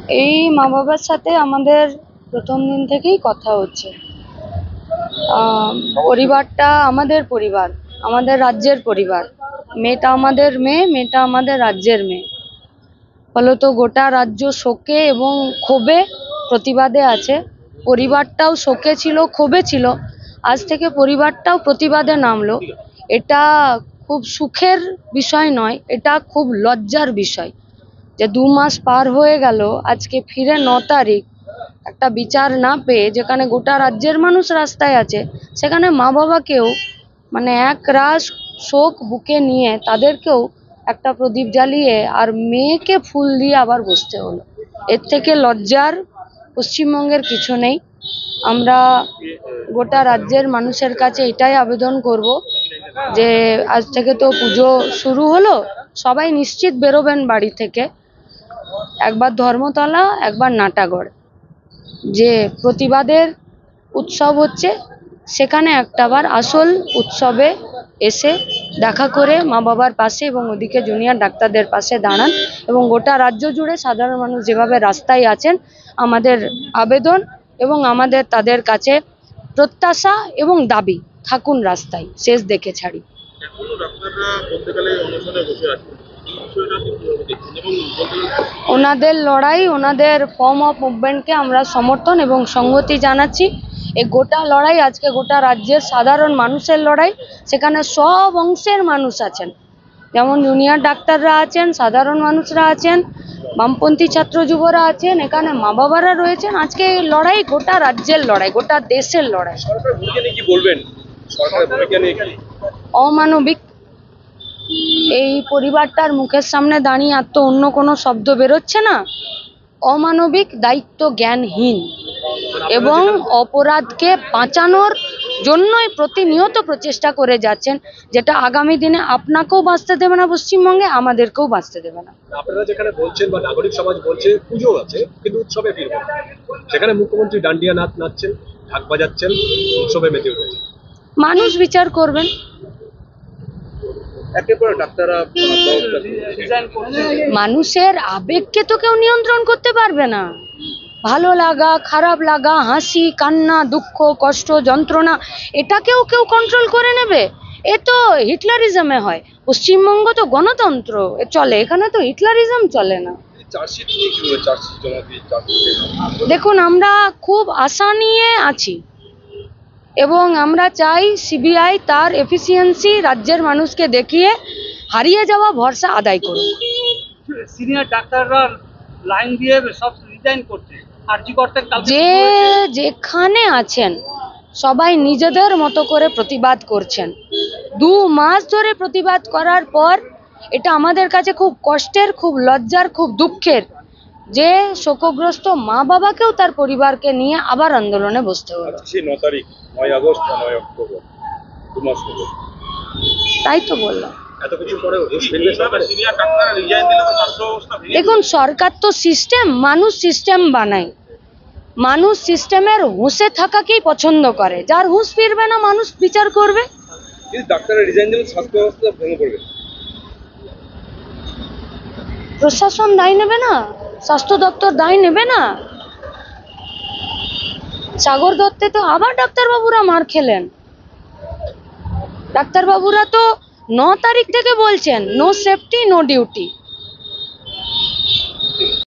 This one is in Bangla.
এই মা বাবার সাথে আমাদের প্রথম দিন থেকেই কথা হচ্ছে। পরিবারটা আমাদের পরিবার, আমাদের রাজ্যের পরিবার। মেয়েটা আমাদের মেয়ে, মেয়েটা আমাদের রাজ্যের মেয়ে। ফলত গোটা রাজ্য শোকে এবং ক্ষোভে প্রতিবাদে আছে। পরিবারটাও শোকে ছিল, ক্ষোভে ছিল। আজ থেকে পরিবারটাও প্রতিবাদে নামলো। এটা খুব সুখের বিষয় নয়, এটা খুব লজ্জার বিষয় যে 2 মাস পার হয়ে গেল, আজকে ফিরে 9 তারিখ একটা বিচার না পেয়ে যেখানে গোটা রাজ্যের মানুষ রাস্তায় আছে, সেখানে মা বাবাকেও মানে এক রাশ শোক বুকে নিয়ে তাদেরকেও একটা প্রদীপ জ্বালিয়ে আর মেয়েকে ফুল দিয়ে আবার বসতে হলো। এর থেকে লজ্জার পশ্চিমবঙ্গের কিছু নেই। আমরা গোটা রাজ্যের মানুষের কাছে এটাই আবেদন করব যে আজ থেকে তো পুজো শুরু হলো, সবাই নিশ্চিত বেরোবেন বাড়ি থেকে। একবার ধর্মতলা, একবার নাটাগড়, যে প্রতিবাদের উৎসব হচ্ছে সেখানে একটাবার আসল উৎসবে এসে দেখা করে মা বাবার পাশে এবং ওদিকে জুনিয়র ডাক্তারদের পাশে দাঁড়ান। এবং গোটা রাজ্য জুড়ে সাধারণ মানুষ যেভাবে রাস্তায় আছেন, আমাদের আবেদন এবং আমাদের তাদের কাছে প্রত্যাশা এবং দাবি, থাকুন রাস্তায়, শেষ দেখে ছাড়ি। ওনাদের লড়াই, ওনাদের ফর্ম অফ মুভমেন্টকে আমরা সমর্থন এবং সংহতি জানাচ্ছি। এই গোটা লড়াই আজকে গোটা রাজ্যের সাধারণ মানুষের লড়াই। সেখানে সব অংশের মানুষ আছেন, যেমন জুনিয়র ডাক্তাররা আছেন, সাধারণ মানুষরা আছেন, বামপন্থী ছাত্র যুবরা আছেন, এখানে মা বাবারা রয়েছেন। আজকে এই লড়াই গোটা রাজ্যের লড়াই, গোটা দেশের লড়াই। অমানবিক। এই পরিবারটার মুখের সামনে দাঁড়িয়ে আর তো অন্য কোনো শব্দ বেরোচ্ছে না। অমানবিক, দায়িত্ব জ্ঞানহীন এবং অপরাধকে বাঁচানোর জন্যই প্রতিনিয়ত প্রচেষ্টা করে যাচ্ছেন, যেটা আগামী দিনে আপনাকেও বাঁচতে দেবে না পশ্চিমবঙ্গে, আমাদেরকেও বাঁচতে দেবে না। আপনারা যেখানে বলছেন বা নাগরিক সমাজ বলছে পুজো আছে কিন্তু উৎসবে ফিরবে, সেখানে মুখ্যমন্ত্রী ডান্ডিয়া নাচ নাচছেন, ঢাক বাজাচ্ছেন, উৎসবে মেতে উঠেছে। মানুষ বিচার করবেন। মানুষের আবেগকে তো কেউ নিয়ন্ত্রণ করতে পারবে না। ভালো লাগা, খারাপ লাগা, হাসি, কান্না, দুঃখ, কষ্ট, যন্ত্রণা, এটাকেও কেউ কন্ট্রোল করে নেবে? এ তো হিটলারিজমে হয়। পশ্চিমবঙ্গ তো গণতন্ত্র চলে, এখানে তো হিটলারিজম চলে না। দেখুন, আমরা খুব আশা নিয়ে আছি এবং আমরা চাই সিবিআই তার এফিসিয়েন্সি রাজ্যের মানুষকে দেখিয়ে হারিয়ে যাওয়া ভরসা আদায় করুন। সিনিয়র ডাক্তাররা লাইন দিয়ে সব রিজাইন করছে, আরজি করতে যে যেখানে আছেন সবাই নিজেদের মতো করে প্রতিবাদ করছেন। 2 মাস ধরে প্রতিবাদ করার পর এটা আমাদের কাছে খুব কষ্টের, খুব লজ্জার, খুব দুঃখের যে শোকগ্রস্ত মা বাবাকেও তার পরিবারকে নিয়ে আবার আন্দোলনে বসতে হলো। 9 তারিখ, 9 আগস্ট, 9 অক্টোবর, 2 মাস হলো। তাই তো বললাম। এত কিছু পরেও দেখুন, সরকার তো সিস্টেম, মানুষ সিস্টেম বানায়। মানুষ সিস্টেমের হুঁশে থাকাকেই পছন্দ করে। যার হুঁশ ফিরবে না, মানুষ বিচার করবে। ডাক্তারের রিজাইন দিলে স্বাস্থ্য ব্যবস্থা ভেঙে পড়বে। প্রশাসন দায় নেবে না? স্বাস্থ্য দপ্তর দায় নেবে না? সাগর দত্তে তো আবার ডাক্তারবাবুরা মার খেলেন। ডাক্তারবাবুরা তো 9 তারিখ থেকে বলছেন নো সেফটি নো ডিউটি।